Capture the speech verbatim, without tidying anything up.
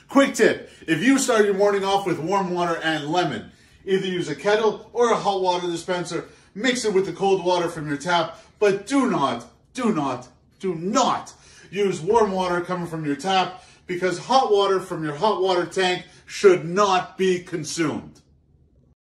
Quick tip, if you start your morning off with warm water and lemon, either use a kettle or a hot water dispenser, mix it with the cold water from your tap, but do not, do not, do not use warm water coming from your tap because hot water from your hot water tank should not be consumed.